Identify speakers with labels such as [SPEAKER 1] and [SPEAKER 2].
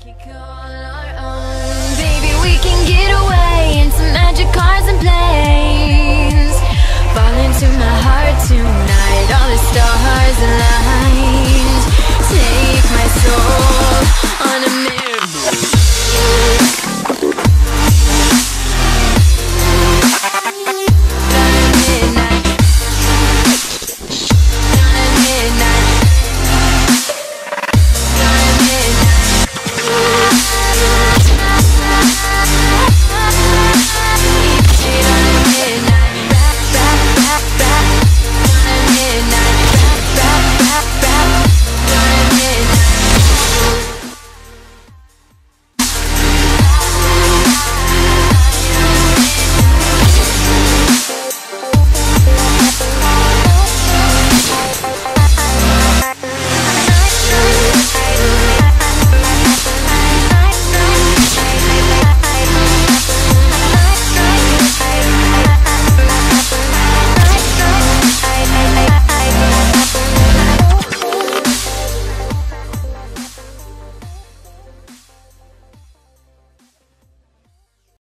[SPEAKER 1] could call our own. Baby, we can get away in some magic cars and planes. Fall into my heart tonight, all the stars aligned. Take my soul.